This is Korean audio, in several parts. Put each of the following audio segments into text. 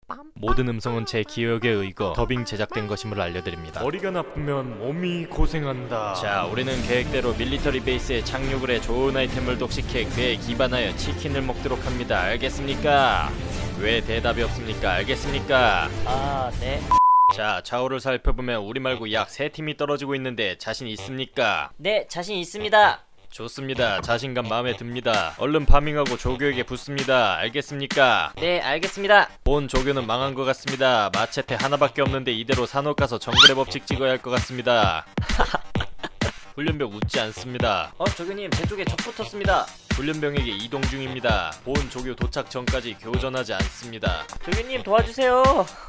모든 음성은 제 기억에 의거 더빙 제작된 것임을 알려드립니다. 머리가 나쁘면 몸이 고생한다. 자, 우리는 계획대로 밀리터리 베이스에 착륙을 해 좋은 아이템을 독식해 그에 기반하여 치킨을 먹도록 합니다. 알겠습니까? 왜 대답이 없습니까? 알겠습니까? 아, 네. 자, 좌우를 살펴보면 우리 말고 약 3팀이 떨어지고 있는데 자신 있습니까? 네, 자신 있습니다. 좋습니다. 자신감 마음에 듭니다. 얼른 파밍하고 조교에게 붙습니다. 알겠습니까? 네, 알겠습니다. 본 조교는 망한 것 같습니다. 마체테 하나밖에 없는데 이대로 산업 가서 정글의 법칙 찍어야 할 것 같습니다. 훈련병 웃지 않습니다. 조교님, 제 쪽에 적 붙었습니다. 훈련병에게 이동 중입니다. 본 조교 도착 전까지 교전하지 않습니다. 조교님, 도와주세요.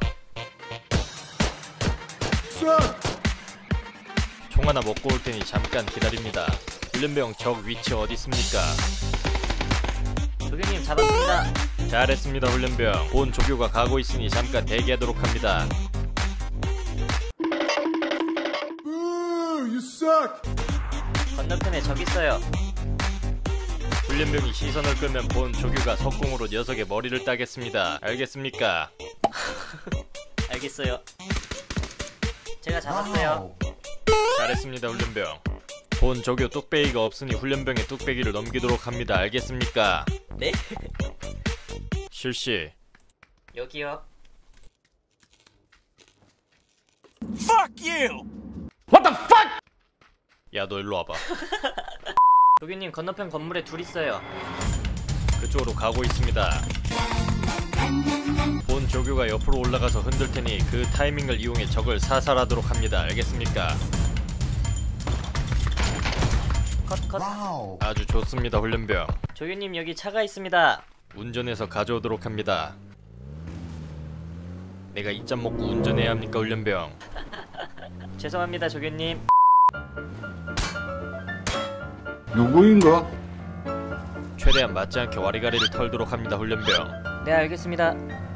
총 하나 먹고 올 테니 잠깐 기다립니다. 훈련병 적 위치 어디 있습니까? 조교님, 잡았습니다. 잘했습니다. 훈련병 본 조교가 가고 있으니 잠깐 대기하도록 합니다. You suck. 건너편에 적 있어요. 훈련병이 시선을 끄면 본 조교가 석궁으로 녀석의 머리를 따겠습니다. 알겠습니까? 알겠어요. 제가 잡았어요. 잘했습니다. 훈련병 본 조교 뚝배기가 없으니 훈련병의 뚝배기를 넘기도록 합니다. 알겠습니까? 네? 실시. 여기요. Fuck you. 야, 너 일로 와봐. 조교님, 건너편 건물에 둘 있어요. 그쪽으로 가고 있습니다. 본 조교가 옆으로 올라가서 흔들 테니 그 타이밍을 이용해 적을 사살하도록 합니다. 알겠습니까? 컷. 아주 좋습니다. 훈련병 조교님, 여기 차가 있습니다. 운전해서 가져오도록 합니다. 내가 이 짬 먹고 운전해야 합니까? 훈련병 죄송합니다, 조교님. 누구인가? 최대한 맞지 않게 와리가리를 털도록 합니다. 훈련병 네, 알겠습니다.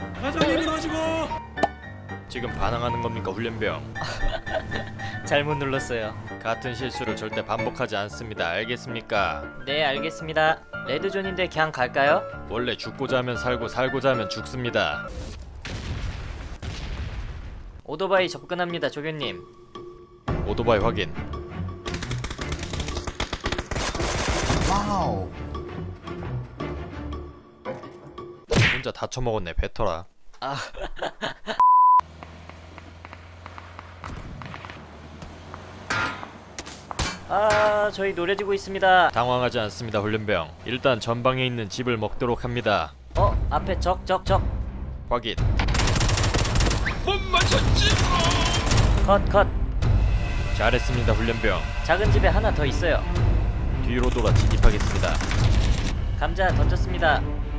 지금 반항하는 겁니까? 훈련병 잘못 눌렀어요. 같은 실수를 절대 반복하지 않습니다. 알겠습니까? 네, 알겠습니다. 레드존인데 그냥 갈까요? 원래 죽고자 하면 살고 살고자 하면 죽습니다. 오토바이 접근합니다, 조교님. 오토바이 확인. 혼자 다 처먹었네. 뱉어라. 저희 노려지고 있습니다. 당황하지 않습니다. 훈련병 일단 전방에 있는 집을 먹도록 합니다. 앞에 적. 확인. 컷. 잘했습니다. 훈련병 작은 집에 하나 더 있어요. 뒤로 돌아 진입하겠습니다. 감자 던졌습니다.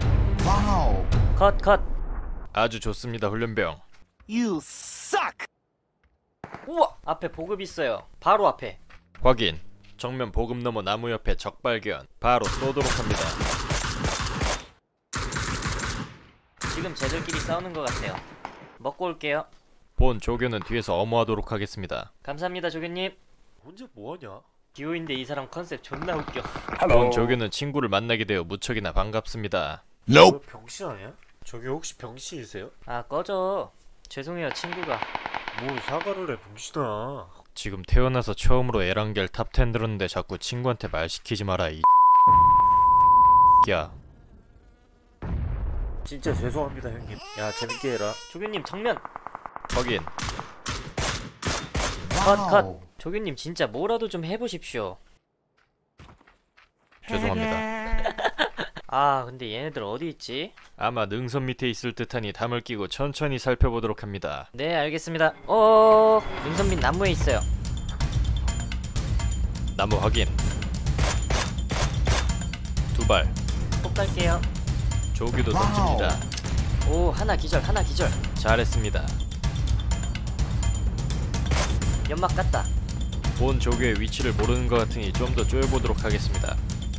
컷. 아주 좋습니다. 훈련병 You suck. 우와! 앞에 보급 있어요. 바로 앞에. 확인. 정면 보급 너머 나무 옆에 적 발견. 바로 쏘도록 합니다. 지금 쟤들끼리 싸우는 것 같아요. 먹고 올게요. 본 조교는 뒤에서 엄호하도록 하겠습니다. 감사합니다, 조교님. 혼자 뭐하냐? 듀오인데 이 사람 컨셉 존나 웃겨. 본 조교는 친구를 만나게 되어 무척이나 반갑습니다. Nope. 병신 아니야? 저기 혹시 병신이세요? 꺼져. 죄송해요, 친구가. 뭐 사과를 해 병신아. 지금 태어나서 처음으로 에란겔 탑10 들었는데 자꾸 친구한테 말 시키지 마라 이 야. 진짜 죄송합니다 형님. 야 재밌게 해라. 조교님, 정면. 확인. 컷. 조교님, 진짜 뭐라도 좀 해보십시오. 죄송합니다. 근데 얘네들 어디 있지? 아마 능선 밑에 있을 듯하니 담을 끼고 천천히 살펴보도록 합니다. 네, 알겠습니다. 능선 밑 나무에 있어요. 나무 확인. 두 발. 폭 갈게요. 조교도 던집니다. 오, 하나 기절. 잘했습니다. 연막 깠다. 본 조교의 위치를 모르는 것 같으니 좀 더 쪼여보도록 하겠습니다.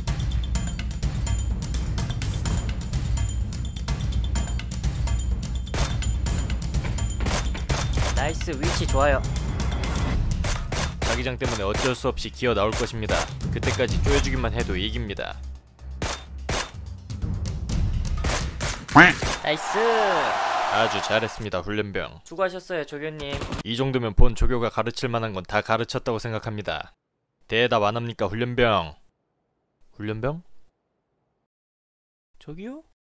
나이스, 위치 좋아요. 자기장 때문에 어쩔 수 없이 기어 나올 것입니다. 그때까지 쪼여주기만 해도 이깁니다. 나이스. 아주 잘했습니다 훈련병. 수고하셨어요 조교님. 이 정도면 본 조교가 가르칠 만한 건 다 가르쳤다고 생각합니다. 대답 안 합니까 훈련병? 훈련병? 저기요?